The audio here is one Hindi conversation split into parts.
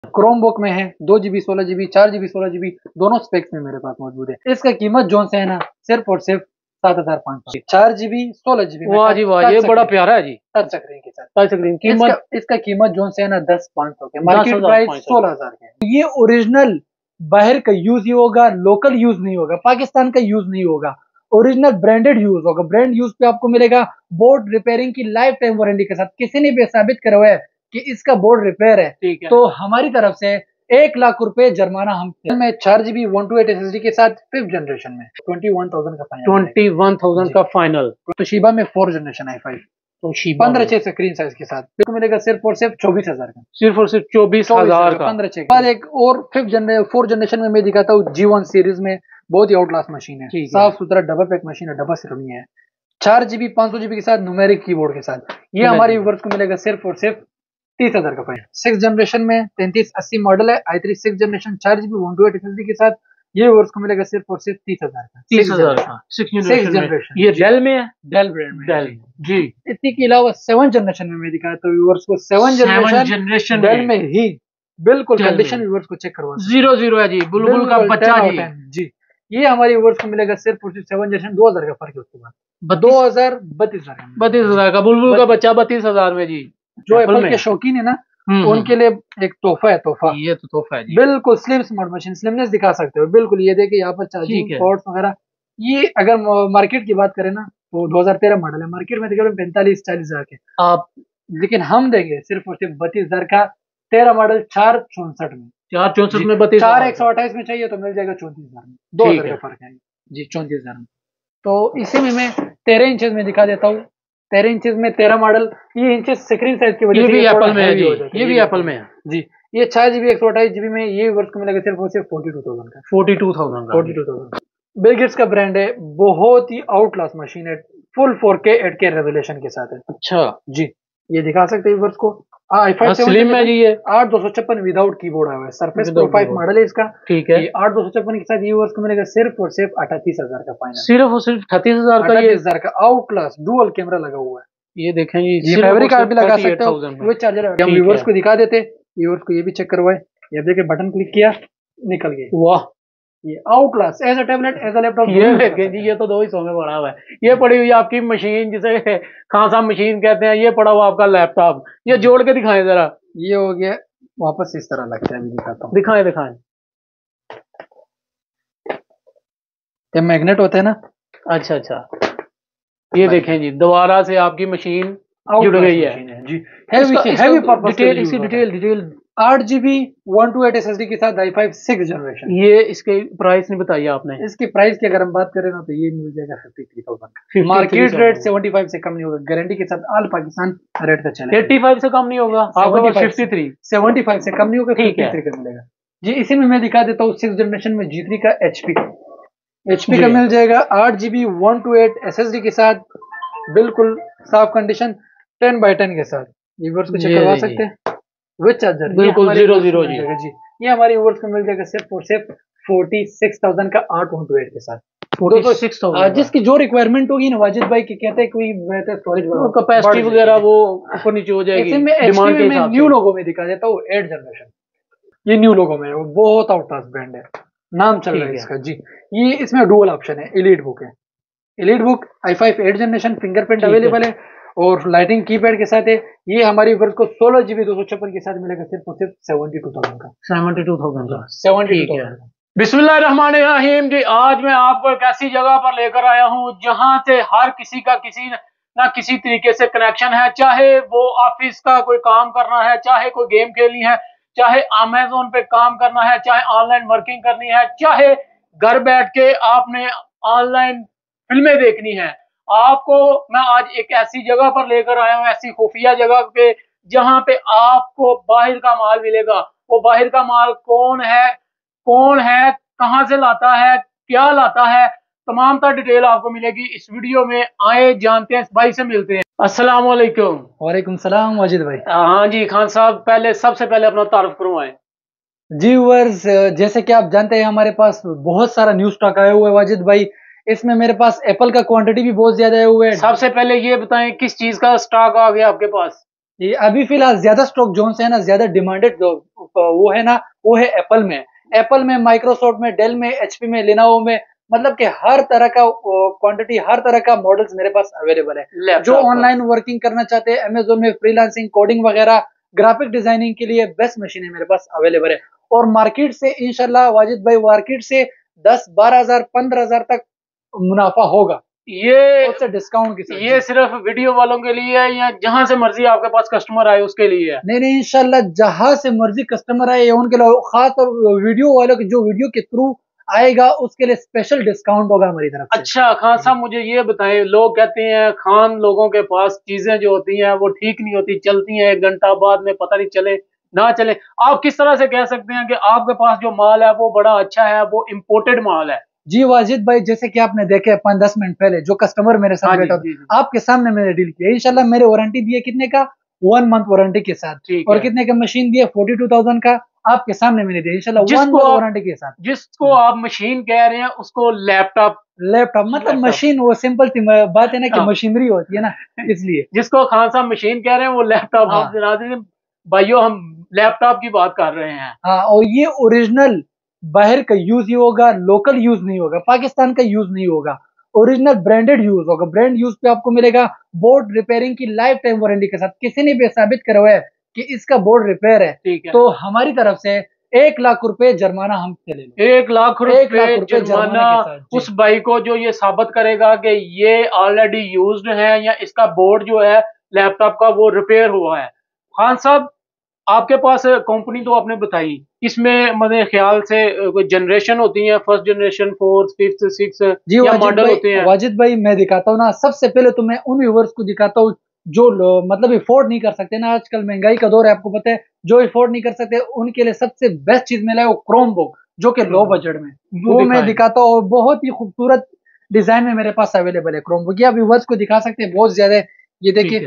क्रोमबुक में है, 2 GB 16 GB 4 GB 16 GB दोनों स्पेक्स में मेरे पास मौजूद है। इसका कीमत जो है ना सिर्फ और सिर्फ 7,500। 4 GB 16 GB में वाह जी वाह, ये बड़ा प्यारा है जी। टच स्क्रीन के साथ टच स्क्रीन कीमत इसका कीमत जो है ना 10,500 के, मार्केट प्राइस 16,000 के। ये ओरिजिनल बाहर का यूज ही होगा, लोकल यूज नहीं होगा, पाकिस्तान का यूज नहीं होगा, ओरिजिनल ब्रांडेड यूज होगा। ब्रांड यूज पे आपको मिलेगा बोर्ड रिपेयरिंग की लाइफ टाइम वारंटी के साथ। किसी ने भी साबित करा हुआ है कि इसका बोर्ड रिपेयर है तो हमारी तरफ से 1,00,000 जुर्माना हम में 4 GB 128 SSD के साथ 5th जनरेशन में 21,000 का फाइनल। 21,000 का फाइनल। तोशिबा में 4th generation i5 Toshiba 15 screen size के साथ आपको मिलेगा सिर्फ और सिर्फ 24,000 का। सिर्फ और सिर्फ 24,000 का 15 बाद एक और 4th जनरेशन में मैं दिखाता हूँ G1 सीरीज में। बहुत ही आउटलास्ट मशीन है, साफ सुथरा डबल पैक मशीन है, डबल सिरोनी है। 4 GB 500 GB के साथ न्यूमेरिक कीबोर्ड के साथ ये हमारे व्यूअर्स को मिलेगा सिर्फ और सिर्फ 30,000 का फाइनल। 6th जनरेशन में 3380 मॉडल है, i3 6th generation 4 GB 128 SSD के साथ ये व्यूअर्स को मिलेगा सिर्फ और सिर्फ 30,000 का। 30,000 का 6th जनरेशन। ये डेल में है, डेल ब्रांड में डेल जी। इसी के अलावा 7th जनरेशन में मैं दिखाया तो व्यूअर्स को 7th जनरेशन डेल में ही बिल्कुल कंडीशन व्यूअर्स को चेक करवा 0 है जी, बुलबुल का बच्चा जी। ये हमारे व्यूअर्स को मिलेगा सिर्फ और सिर्फ 7th जनरेशन 2000 का फर्क है। उसके बाद 32,000 का बुलबुल का बच्चा 32,000 में जी। जो एप्पल के शौकीन है ना उनके लिए एक तोहफा है। तोहफा ये तो तोहफा है जी। बिल्कुल स्लिम स्मार्ट मशीन, स्लिमनेस दिखा सकते हो बिल्कुल। ये देखिए यहाँ पर चार्जिंग पोर्ट्स वगैरह। ये अगर मार्केट की बात करें ना तो 2013 मॉडल है, मार्केट में तकरीबन 45-40 हजार के आप, लेकिन हम देंगे सिर्फ और सिर्फ 32,000 का 13 मॉडल 464 में। 464 में 32, 4,128 में चाहिए तो मिल जाएगा 34,000 में। 2,000 का फर्क है जी, 34,000 में। तो इसी में मैं 13 इंचेस में दिखा देता हूँ। 13 इंचेस में 13 मॉडल। ये इंचेस स्क्रीन साइज की वजह से भी एप्पल में है जी, ये भी एप्पल में है जी। ये 4 GB 128 GB में ये वर्क को मिलेगा सिर्फ और सिर्फ 42,000 का। 42,000 बिल गेट्स का ब्रांड है, बहुत ही आउटक्लास मशीन है, फुल 4K 8K रेजोल्यूशन के साथ है। अच्छा जी, ये दिखा सकते हैं व्यूअर्स को। i5 स्लिम है जी, ये 8256 विदाउट कीबोर्ड आया है, सरफेस प्रो 5 मॉडल है इसका। ठीक है, 8256 के साथ ये व्यूअर्स को मिलेगा सिर्फ और सिर्फ 38,000 का फाइनल। सिर्फ और सिर्फ 38,000 का, 38,000 का आउटक्लास डुअल कैमरा लगा हुआ है। ये देखें ये फैब्रिक कार्ड भी लगा सकते हो विद चार्जर। हम व्यूअर्स को दिखा देते, व्यूअर्स को ये भी चेक करवाए। ये देखिए बटन क्लिक किया निकल गया। वाह, ये outclass as a tablet as a laptop. ये देखें जी, ये तो 2 हिस्सों में पड़ा हुआ है। ये पड़ी हुई आपकी मशीन जिसे खान साहब मशीन कहते हैं, ये पड़ा हुआ आपका लैपटॉप। ये जोड़ के दिखाएं जरा। ये हो गया वापस इस तरह लगता है, अभी दिखाता हूँ। दिखाएं। ये मैग्नेट होते हैं ना। अच्छा, ये देखें जी, दोबारा से आपकी मशीन जुड़ गई है जी। Heavy purpose detail 8 GB 128 SSD के साथ i5 6th जनरेशन। ये इसके प्राइस नहीं बताई आपने। इसके प्राइस की अगर हम बात करें ना तो ये मिल जाएगा 53,000। मार्केट रेट 75 से कम नहीं होगा, गारंटी के साथ ऑल पाकिस्तान रेट का चलेगा। 85 से कम नहीं होगा, 75 से कम नहीं होगा, 53 का मिलेगा जी। इसी में मैं दिखा देता हूँ 6th जनरेशन में G3 का HP का मिल जाएगा 8 GB 128 SSD के साथ, बिल्कुल साफ कंडीशन 10x10 के साथ। ये व्यूअर्स को चेक करवा सकते हैं विद चार्जर, बिल्कुल 0 जी। ये हमारे व्यूअर्स को मिल जाएगा सिर्फ और सिर्फ 46,000 का 8/128 के साथ। 46,000 जिसकी जो रिक्वायरमेंट होगी ना वाजिद भाई की कहते हैं कोई बेहतर स्टोरेज कैपेसिटी वगैरह वो ऊपर नीचे हो जाएगी। डिमांड के हिसाब से न्यू लोगो में दिखा देता हूँ 8th जनरेशन। ये न्यू लोगो में है, बहुत आउटक्लास ब्रांड है, नाम चल रहा है इसका जी। ये इसमें डुअल ऑप्शन है, एलीट बुक है। Elite book i5 8th generation fingerprint available है और लाइटिंग कीपैड के साथ है। ये हमारी व्यूअर्स को 16 GB 256 के साथ मिलेगा सिर्फ और सिर्फ 72,000 का। 72,000 बिस्मिल्लाहिर्रहमानिर्रहीम जी। आज मैं आपको एक ऐसी जगह पर लेकर आया हूँ जहाँ से हर किसी का किसी ना किसी तरीके से कनेक्शन है, चाहे वो ऑफिस का कोई काम करना है, चाहे कोई गेम खेलनी है, चाहे अमेज़न पे काम करना है, चाहे ऑनलाइन वर्किंग करनी है, चाहे घर बैठ के आपने ऑनलाइन फिल्में देखनी है। आपको मैं आज एक ऐसी जगह पर लेकर आया हूँ, ऐसी खुफिया जगह पे जहां पे आपको बाहर का माल मिलेगा। वो बाहर का माल कौन है, कहां से लाता है, क्या लाता है, तमाम तर डिटेल आपको मिलेगी इस वीडियो में। आए जानते हैं, इस भाई से मिलते हैं। अस्सलाम वालेकुम। वालेकुम सलाम वाजिद भाई। हाँ जी खान साहब, सबसे पहले अपना तारुफ करवाएं जी। व्यूअर्स, जैसे कि आप जानते हैं हमारे पास बहुत सारा न्यू स्टॉक आया हुआ है वाजिद भाई। इसमें मेरे पास एप्पल का क्वांटिटी भी बहुत ज्यादा है हुआ है। सबसे पहले ये बताएं किस चीज का स्टॉक आ गया आपके पास? ये अभी फिलहाल ज्यादा स्टॉक जोन से है ना, ज्यादा डिमांडेड जो वो है ना, वो है एप्पल में। एप्पल में, माइक्रोसॉफ्ट में, डेल में, एचपी में, लेनोवो में, मतलब कि हर तरह का क्वांटिटी, हर तरह का मॉडल्स मेरे पास अवेलेबल है। जो ऑनलाइन वर्किंग करना चाहते हैं, अमेजोन में फ्रीलांसिंग, कोडिंग वगैरह, ग्राफिक डिजाइनिंग के लिए बेस्ट मशीन है मेरे पास अवेलेबल है। और मार्केट से इंशाल्लाह वाजिद भाई, मार्केट से 10-12 हजार 15 हजार तक मुनाफा होगा ये उससे डिस्काउंट के साथ। ये सिर्फ वीडियो वालों के लिए है या जहां से मर्जी आपके पास कस्टमर आए उसके लिए है? नहीं नहीं, इंशाल्लाह जहां से मर्जी कस्टमर आए उनके लिए, खास और वीडियो वालों के जो वीडियो के थ्रू आएगा उसके लिए स्पेशल डिस्काउंट होगा हमारी तरफ से। अच्छा खान साहब, मुझे ये बताएं, लोग कहते हैं खान लोगों के पास चीजें जो होती हैं वो ठीक नहीं होती, चलती हैं 1 घंटा बाद में पता नहीं चले ना चले। आप किस तरह से कह सकते हैं कि आपके पास जो माल है वो बड़ा अच्छा है, वो इम्पोर्टेड माल है? जी वाजिद भाई, जैसे कि आपने देखे 5-10 मिनट पहले जो कस्टमर मेरे साथ बैठा था, आपके सामने मैंने डील किया। इंशाल्लाह मेरे वारंटी दिए कितने का, 1 मंथ वारंटी के साथ। और कितने का मशीन दिया, 42,000 का आपके सामने मैंने दिया इंशाल्लाह 1 मंथ वारंटी के साथ। जिसको आप मशीन कह रहे हैं उसको लैपटॉप मतलब मशीन, वो सिंपल सी बात है ना कि मशीनरी होती है ना, इसलिए जिसको खान साहब मशीन कह रहे हैं वो लैपटॉप। आप भाइयों, हम लैपटॉप की बात कर रहे हैं। हाँ, और ये ओरिजिनल बाहर का यूज ही होगा, लोकल यूज नहीं होगा, पाकिस्तान का यूज नहीं होगा, ओरिजिनल ब्रांडेड यूज होगा। ब्रांड यूज पे आपको मिलेगा बोर्ड रिपेयरिंग की लाइफ टाइम वारंटी के साथ। किसी ने भी साबित करा हुआ है कि इसका बोर्ड रिपेयर है, तो हमारी तरफ से 1 लाख रुपए जुर्माना हम ले लेंगे। 1 लाख रुपए जुर्माना उस भाई को जो ये साबित करेगा कि ये ऑलरेडी यूज्ड है या इसका बोर्ड जो है लैपटॉप का वो रिपेयर हुआ है। खान साहब, आपके पास कंपनी तो आपने बताई, इसमें मेरे ख्याल से कोई जनरेशन होती है, first generation, fourth, fifth, six या मॉडल होते हैं? वाजिद भाई मैं दिखाता हूँ ना, सबसे पहले तो मैं उन व्यूवर्स को दिखाता हूँ जो मतलब अफोर्ड नहीं कर सकते ना, आजकल महंगाई का दौर है आपको पता है, जो अफोर्ड नहीं कर सकते उनके लिए सबसे बेस्ट चीज मिला है वो क्रोम बुक, जो कि लो बजट में, वो मैं दिखाता हूँ। और बहुत ही खूबसूरत डिजाइन में मेरे पास अवेलेबल है क्रोम बुक। ये आप व्यूवर्स को दिखा सकते हैं बहुत ज्यादा। ये देखिए,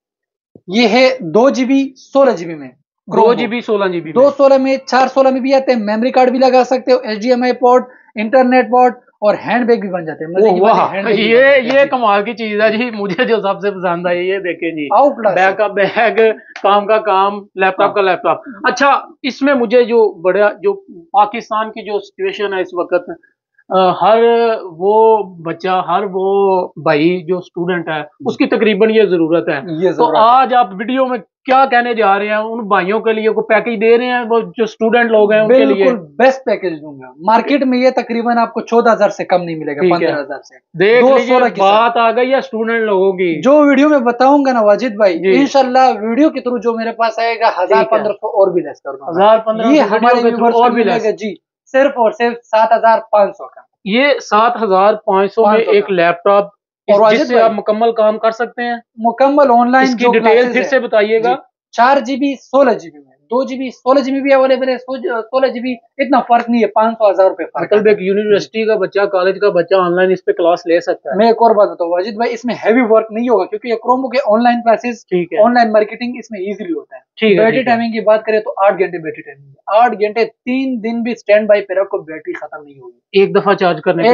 ये है 2 GB 16 GB में, 2 GB 16 GB, 216 में, 416 में भी आते हैं। मेमोरी कार्ड भी लगा सकते हो, HDMI पोर्ट, इंटरनेट पोर्ट, और हैंड बैग भी बन जाते हैं। ये कमाल की चीज है जी। मुझे जो सबसे पसंद आई, ये देखें जी, बैग का बैग, काम का काम, लैपटॉप का लैपटॉप। अच्छा, इसमें मुझे जो बड़ा, जो पाकिस्तान की जो सिचुएशन है इस वक्त, हर वो बच्चा, हर वो भाई जो स्टूडेंट है उसकी तकरीबन ये जरूरत है। तो आज आप वीडियो में क्या कहने जा रहे हैं उन भाइयों के लिए? को पैकेज दे रहे हैं वो जो स्टूडेंट लोग हैं उनके लिए? बिल्कुल बेस्ट पैकेज दूंगा। मार्केट में ये तकरीबन आपको 14,000 से कम नहीं मिलेगा, 15,000 से। देख लीजिए, बात आ गई है स्टूडेंट लोगों की। जो वीडियो में बताऊंगा ना वाजिद भाई, इंशाल्लाह वीडियो के थ्रू जो मेरे पास आएगा 1,000-1,500 और भी लेस कर दूंगा। 1,000-1,500 ये हमारे और भी मिलेगा जी, सिर्फ और सिर्फ 7,500 का। ये 7,500 में एक लैपटॉप, और जिससे आप मुकम्मल काम कर सकते हैं, मुकम्मल ऑनलाइन। इसकी डिटेल फिर से बताइएगा। 4 GB 16 GB में, 2 GB 16 GB भी अवेलेबल है, 16 GB इतना फर्क नहीं है, 500-1,000 रुपए फर्क। मतलब एक यूनिवर्सिटी का बच्चा, कॉलेज का बच्चा ऑनलाइन इस पे क्लास ले सकता है। मैं एक और बात बताऊँ वाजिद भाई, इसमें हैवी वर्क नहीं होगा क्योंकि ये क्रोमबुक के ऑनलाइन क्लासेस, ऑनलाइन मार्केटिंग इसमें इजीली होता है। बैटरी टाइमिंग की बात करें तो 8 घंटे बैटरी टाइमिंग, 8 घंटे, 3 दिन भी स्टैंड बाई पे रखो बैटरी खत्म नहीं होगी। एक दफा चार्ज करने,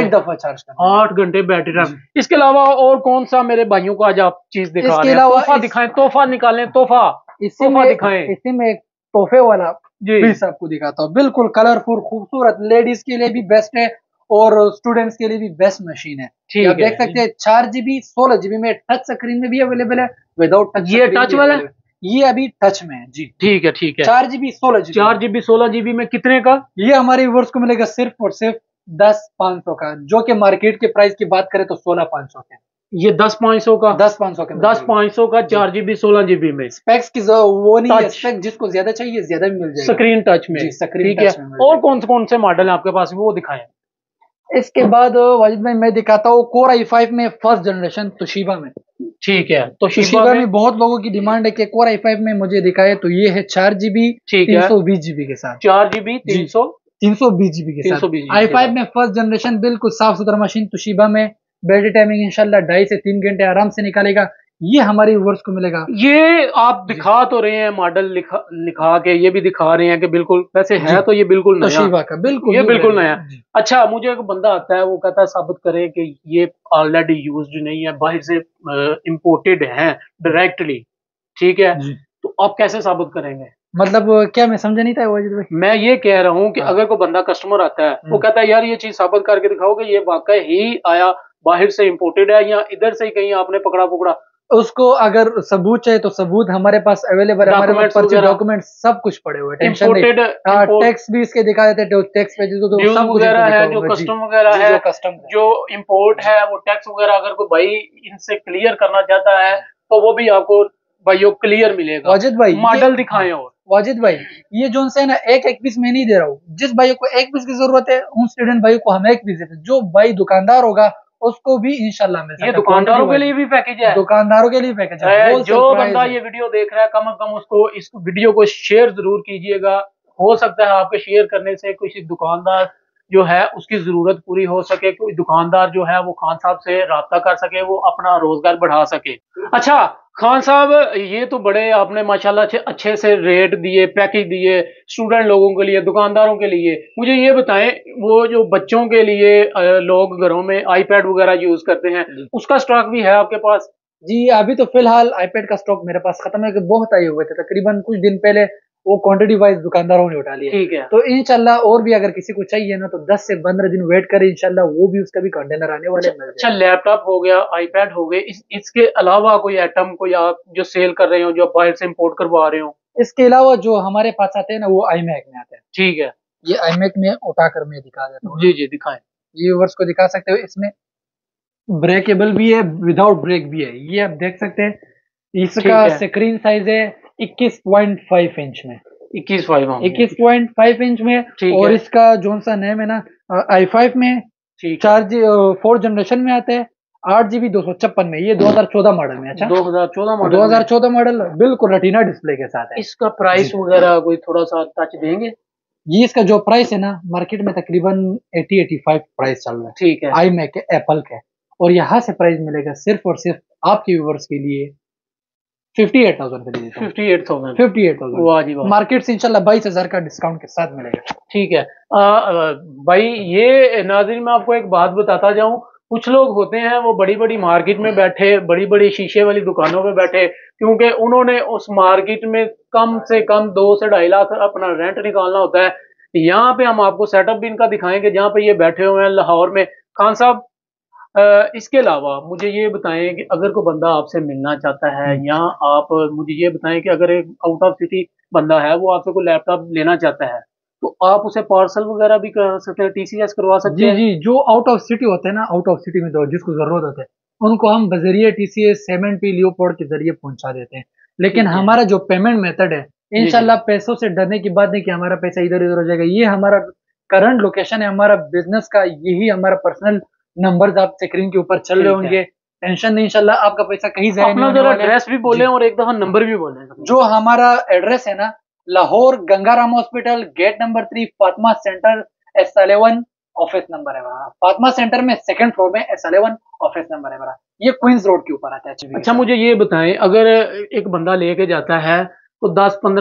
8 घंटे बैटरी टाइम। इसके अलावा और कौन सा मेरे भाइयों को आज आप चीज दिखा रहे हैं? तोहफा दिखाएं, तोहफा निकालें, तोहफा इसी में एक तोहफे वाला पीस आपको दिखाता हूँ। बिल्कुल कलरफुल, खूबसूरत, लेडीज के लिए भी बेस्ट है और स्टूडेंट्स के लिए भी बेस्ट मशीन है। आप देख सकते हैं 4 GB 16 GB में, टच स्क्रीन में भी अवेलेबल है, विदाउट टच। ये टच वाला, ये अभी टच में है जी। ठीक है 4 GB 16 GB। 4 GB 16 GB में कितने का? ये हमारे व्यूअर्स को मिलेगा सिर्फ और सिर्फ 10,500 का, जो कि मार्केट के प्राइस की बात करें तो 16,500 के। ये 10,500 का, 10,500 का 4 GB 16 GB में। स्पेक्स की वो नहीं है, स्पेक्स जिसको ज्यादा चाहिए ज्यादा भी मिल जाएगा, स्क्रीन टच में। ठीक है, और कौन से मॉडल है आपके पास, वो दिखाएं। इसके बाद वाजिद भाई मैं दिखाता हूँ Core i5 में फर्स्ट जनरेशन तोशिबा में। ठीक है, तोशिबा में बहुत लोगों की डिमांड है कि Core i5 में मुझे दिखाए, तो ये है 4 GB 320 GB के साथ। 4 GB 320 GB के साथ i5 में फर्स्ट जनरेशन, बिल्कुल साफ सुथरा मशीन तोशिबा में। बैटरी टाइमिंग इंशाल्लाह 2.5 से 3 घंटे आराम से निकालेगा। ये हमारे व्यूअर्स को मिलेगा। ये आप दिखा तो रहे हैं मॉडल लिखा के, ये भी दिखा रहे हैं कि बिल्कुल वैसे है तो ये बिल्कुल नया, तोशिबा का बिल्कुल, ये बिल्कुल नया। अच्छा, मुझे एक बंदा आता है, वो कहता है साबित करे कि ये ऑलरेडी यूज्ड नहीं है, बाहर से इंपोर्टेड है डायरेक्टली, ठीक है, तो आप कैसे साबित करेंगे? मतलब क्या, मैं समझा नहीं था वाजिद भाई। मैं ये कह रहा हूँ कि अगर कोई बंदा कस्टमर आता है, वो कहता है यार ये चीज साबित करके दिखाओ कि ये वाकई ही आया बाहर से इम्पोर्टेड है या इधर से ही कहीं आपने पकड़ा पकड़ा, उसको अगर सबूत चाहिए तो सबूत हमारे पास अवेलेबल है, हमारे पास पर्ची डॉक्यूमेंट सब कुछ पड़े हुए हैं, टेंशन नहीं। टैक्स भी इसके दिखा देते हैं, टैक्स पे जो सब कुछ है, जो कस्टम वगैरह है, जो इम्पोर्ट है, वो टैक्स वगैरह अगर कोई भाई इनसे क्लियर करना चाहता है तो वो भी आपको भाइयों क्लियर मिलेगा। वाजिद भाई मॉडल दिखाएं। और वाजिद भाई ये जो है ना, एक पीस में नहीं दे रहा हूँ, जिस भाई को एक पीस की जरूरत है उन स्टूडेंट भाई को हम एक पीस देते हैं, जो भाई दुकानदार होगा उसको भी इंशाल्लाह मिल सकता है। ये दुकानदारों के लिए भी पैकेज है, दुकानदारों के लिए पैकेज है। जो बंदा ये वीडियो देख रहा है कम से कम उसको इस वीडियो को शेयर जरूर कीजिएगा। हो सकता है आपके शेयर करने से किसी दुकानदार जो है उसकी जरूरत पूरी हो सके, कोई दुकानदार जो है वो खान साहब से राब्ता कर सके, वो अपना रोजगार बढ़ा सके। अच्छा खान साहब, ये तो बड़े आपने माशाल्लाह अच्छे से रेट दिए, पैकेज दिए स्टूडेंट लोगों के लिए, दुकानदारों के लिए। मुझे ये बताएं, वो जो बच्चों के लिए लोग घरों में आईपैड वगैरह यूज करते हैं, उसका स्टॉक भी है आपके पास? जी अभी तो फिलहाल आईपैड का स्टॉक मेरे पास खत्म है, कि बहुत आए हुए थे, तकरीबन कुछ दिन पहले वो क्वांटिटी वाइज दुकानदारों ने उठा लिया। ठीक है, तो इंशाल्लाह और भी अगर किसी को चाहिए ना तो 10 से 15 दिन वेट करें, इंशाल्लाह वो भी उसका भी कंटेनर आने वाले। अच्छा लैपटॉप हो गया, आईपैड हो गए, इसके अलावा कोई आइटम कोई आप जो सेल कर रहे हो, जो बाहर से इंपोर्ट करवा रहे हो? इसके अलावा जो हमारे पास आते हैं ना वो iMac में आते हैं। ठीक है, ये iMac में उठाकर मैं दिखा देता हूँ। जी जी दिखाएं। ये व्यूअर्स को दिखा सकते हो, इसमें ब्रेकेबल भी है, विदाउट ब्रेक भी है, ये आप देख सकते हैं। इसका स्क्रीन साइज है 21.5 इंच में, 21.5 इंच में। और इसका जो सा नेम है ना i5 में, 4 जनरेशन में आता है, 8GB 256 में। ये 2014 मॉडल में। अच्छा 2014 मॉडल, बिल्कुल रेटिना डिस्प्ले के साथ है। इसका प्राइस वगैरह कोई थोड़ा सा टच देंगे? ये इसका जो प्राइस है ना मार्केट में तकरीबन 80-85 प्राइस चल रहा है। ठीक है, iMac के, एप्पल के। और यहाँ से प्राइस मिलेगा सिर्फ और सिर्फ आपके व्यूअर्स के लिए 58,000 के लिए। 58,000 वाह जी वाह। मार्केट से इंशाल्लाह 22,000 का डिस्काउंट के साथ मिलेगा। ठीक है भाई, ये नाज़रीन मैं आपको एक बात बताता जाऊं, कुछ लोग होते हैं वो बड़ी बड़ी मार्केट में बैठे, बड़ी बड़ी शीशे वाली दुकानों में बैठे, क्योंकि उन्होंने उस मार्केट में कम से कम 2 से 2.5 लाख अपना रेंट निकालना होता है। यहाँ पे हम आपको सेटअप भी इनका दिखाएंगे जहाँ पे ये बैठे हुए हैं लाहौर में। खान साहब इसके अलावा मुझे ये बताएं कि अगर कोई बंदा आपसे मिलना चाहता है, या आप मुझे ये बताएं कि अगर एक आउट ऑफ सिटी बंदा है वो आपसे कोई लैपटॉप लेना चाहता है तो आप उसे पार्सल वगैरह भी कर सकते हैं, टीसीएस करवा सकते हैं? जी, जो आउट ऑफ सिटी होते हैं ना, आउट ऑफ सिटी में तो जिसको जरूरत होता है उनको हम बजरिए टीसीएस सेमेंट लियोपोर्ट के जरिए पहुंचा देते हैं। लेकिन हमारा जो पेमेंट मेथड है, इंशाल्लाह पैसों से डरने की बात नहीं कि हमारा पैसा इधर उधर हो जाएगा। ये हमारा करंट लोकेशन है, हमारा बिजनेस का यही हमारा पर्सनल नंबर्स आप स्क्रीन के ऊपर चल रहे होंगे, टेंशन नहीं, इंशाल्लाह आपका पैसा कहीं जाए नहीं। अपना एड्रेस भी बोले और एक दफा नंबर भी बोले। जो हमारा एड्रेस है ना, Lahore Gangaram hospital, gate number 3, Fatima centre, S11 office number है मेरा। फातिमा सेंटर में 2nd फ्लोर में S11 ऑफिस नंबर है मेरा। ये क्वींस रोड के ऊपर आता है। अच्छा मुझे ये बताएं, अगर एक बंदा लेके जाता है तो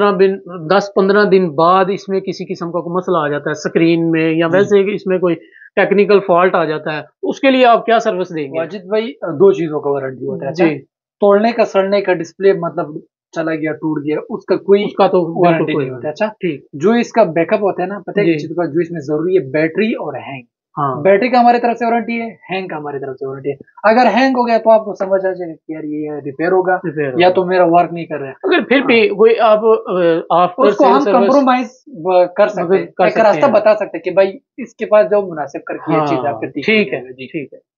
10-15 दिन बाद इसमें किसी किस्म का कोई मसला आ जाता है स्क्रीन में, या वैसे इसमें कोई टेक्निकल फॉल्ट आ जाता है, उसके लिए आप क्या सर्विस देंगे? वाजिद भाई 2 चीजों का वारंटी होता है जी। तोड़ने का, सड़ने का, डिस्प्ले मतलब चला गया, टूट गया, उसका तो वारंटी नहीं होता है। अच्छा ठीक, जो इसका बैकअप होता है ना, पता है चीज का जो इसमें जरूरी है, बैटरी और हैंग। हाँ, बैटरी का हमारी तरफ से वारंटी है, हैंग का हमारी तरफ से वारंटी है। अगर हैंग हो गया तो आपको समझ आ जाएगा कि यार ये रिपेयर होगा या तो मेरा वर्क नहीं कर रहा है। अगर फिर भी कोई आप उसको हम कंप्रोमाइज कर सकते हैं, एक रास्ता बता सकते हैं कि भाई इसके पास जाओ, मुनासिब करके ये चीज आप करती है। ठीक है जी, ठीक है।